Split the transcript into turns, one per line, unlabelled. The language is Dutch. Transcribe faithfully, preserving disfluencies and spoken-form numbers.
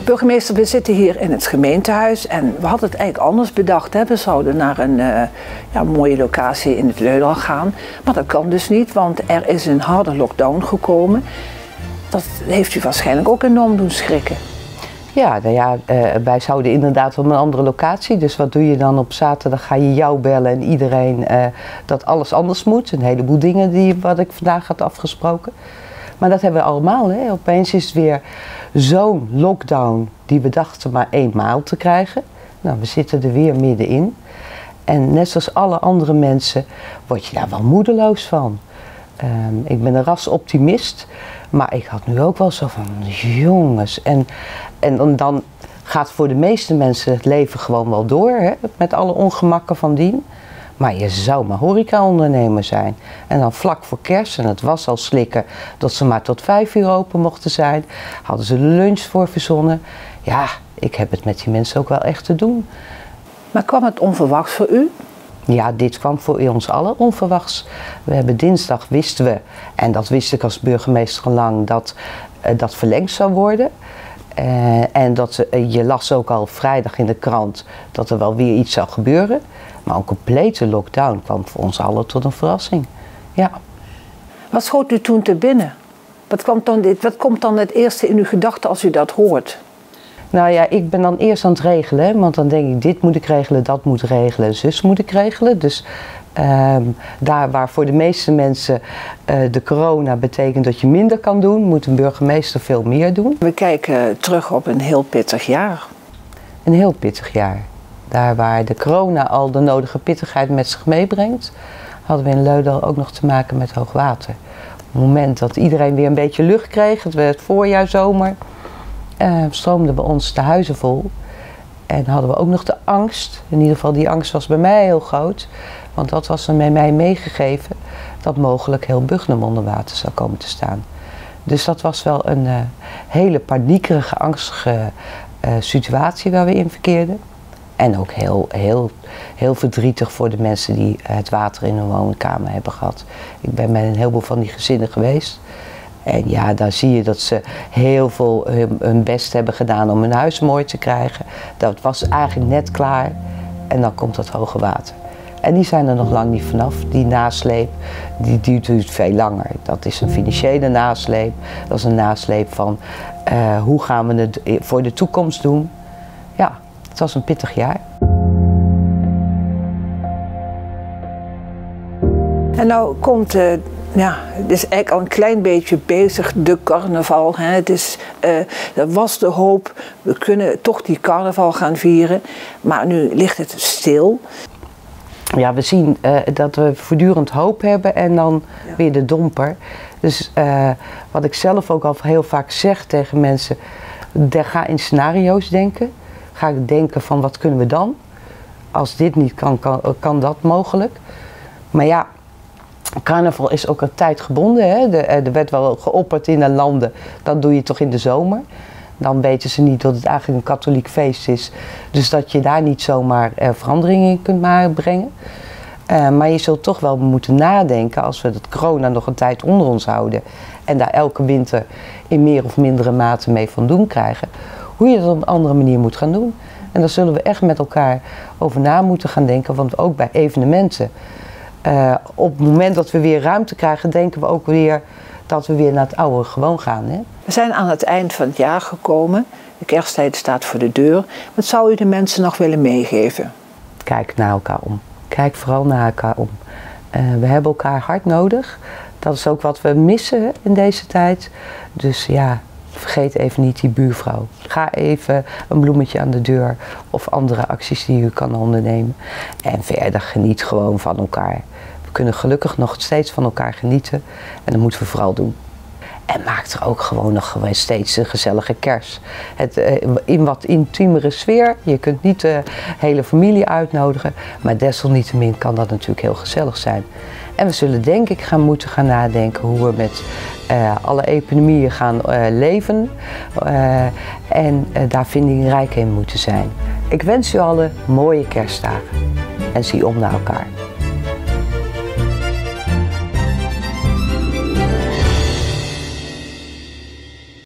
Burgemeester, we zitten hier in het gemeentehuis en we hadden het eigenlijk anders bedacht. Hè? We zouden naar een uh, ja, mooie locatie in het Leudal gaan. Maar dat kan dus niet, want er is een harde lockdown gekomen. Dat heeft u waarschijnlijk ook enorm doen schrikken.
Ja, nou ja, uh, wij zouden inderdaad op een andere locatie. Dus wat doe je dan op zaterdag? Ga je jou bellen en iedereen uh, dat alles anders moet. Een heleboel dingen die wat ik vandaag had afgesproken. Maar dat hebben we allemaal. Hè. Opeens is het weer zo'n lockdown die we dachten maar eenmaal te krijgen. Nou, we zitten er weer middenin. En net zoals alle andere mensen word je daar wel moedeloos van. Um, ik ben een rasoptimist, maar ik had nu ook wel zo van, jongens. En, en dan gaat voor de meeste mensen het leven gewoon wel door, hè, met alle ongemakken van dien. Maar je zou maar horecaondernemer zijn. En dan vlak voor kerst, en het was al slikken dat ze maar tot vijf uur open mochten zijn, hadden ze de lunch voor verzonnen. Ja, ik heb het met die mensen ook wel echt te doen.
Maar kwam het onverwachts voor u?
Ja, dit kwam voor ons allen onverwachts. We hebben dinsdag, wisten we, en dat wist ik als burgemeester al lang, dat uh, dat verlengd zou worden. Uh, en dat uh, je las ook al vrijdag in de krant dat er wel weer iets zou gebeuren. Maar een complete lockdown kwam voor ons allen tot een verrassing. Ja.
Wat schoot u toen te binnen? Wat, kwam dan dit, wat komt dan het eerste in uw gedachten als u dat hoort?
Nou ja, ik ben dan eerst aan het regelen, hè, want dan denk ik dit moet ik regelen, dat moet ik regelen, zus moet ik regelen. Dus um, daar waar voor de meeste mensen uh, de corona betekent dat je minder kan doen, moet een burgemeester veel meer doen.
We kijken terug op een heel pittig jaar.
Een heel pittig jaar. Daar waar de corona al de nodige pittigheid met zich meebrengt, hadden we in Leudal ook nog te maken met hoogwater. Op het moment dat iedereen weer een beetje lucht kreeg, het werd voorjaar, zomer, Uh, stroomden we ons de huizen vol en hadden we ook nog de angst, in ieder geval die angst was bij mij heel groot, want dat was er bij mij meegegeven, dat mogelijk heel Buchnum onder water zou komen te staan. Dus dat was wel een uh, hele paniekerige, angstige uh, situatie waar we in verkeerden. En ook heel, heel, heel verdrietig voor de mensen die het water in hun woonkamer hebben gehad. Ik ben bij een heleboel van die gezinnen geweest. En ja, daar zie je dat ze heel veel hun, hun best hebben gedaan om hun huis mooi te krijgen. Dat was eigenlijk net klaar en dan komt dat hoge water. En die zijn er nog lang niet vanaf. Die nasleep, die duurt veel langer. Dat is een financiële nasleep. Dat is een nasleep van uh, hoe gaan we het voor de toekomst doen. Ja, het was een pittig jaar.
En nou komt... Uh... Ja, het is eigenlijk al een klein beetje bezig, de carnaval. Hè. Het is, uh, er was de hoop, we kunnen toch die carnaval gaan vieren, maar nu ligt het stil.
Ja, we zien uh, dat we voortdurend hoop hebben en dan ja. weer de domper. Dus uh, wat ik zelf ook al heel vaak zeg tegen mensen, ga in scenario's denken. Ga denken van wat kunnen we dan? Als dit niet kan, kan, kan dat mogelijk. Maar ja, carnaval is ook een tijd gebonden. Hè? De, er werd wel geopperd in de landen, dat doe je toch in de zomer. Dan weten ze niet dat het eigenlijk een katholiek feest is. Dus dat je daar niet zomaar uh, veranderingen in kunt maar brengen. Uh, maar je zult toch wel moeten nadenken als we het corona nog een tijd onder ons houden. En daar elke winter in meer of mindere mate mee van doen krijgen. Hoe je dat op een andere manier moet gaan doen. En daar zullen we echt met elkaar over na moeten gaan denken. Want ook bij evenementen. Uh, op het moment dat we weer ruimte krijgen, denken we ook weer dat we weer naar het oude gewoon gaan. Hè?
We zijn aan het eind van het jaar gekomen. De kersttijd staat voor de deur. Wat zou u de mensen nog willen meegeven?
Kijk naar elkaar om. Kijk vooral naar elkaar om. Uh, we hebben elkaar hard nodig. Dat is ook wat we missen in deze tijd. Dus ja, vergeet even niet die buurvrouw. Ga even een bloemetje aan de deur of andere acties die u kan ondernemen. En verder geniet gewoon van elkaar. We kunnen gelukkig nog steeds van elkaar genieten en dat moeten we vooral doen. En maak er ook gewoon nog gewoon steeds een gezellige kerst. Het, in wat intiemere sfeer. Je kunt niet de hele familie uitnodigen, maar desalniettemin kan dat natuurlijk heel gezellig zijn. En we zullen denk ik gaan moeten gaan nadenken hoe we met uh, alle epidemieën gaan uh, leven. Uh, en uh, daar vindingrijk in moeten zijn. Ik wens u allen mooie kerstdagen en zie om naar elkaar.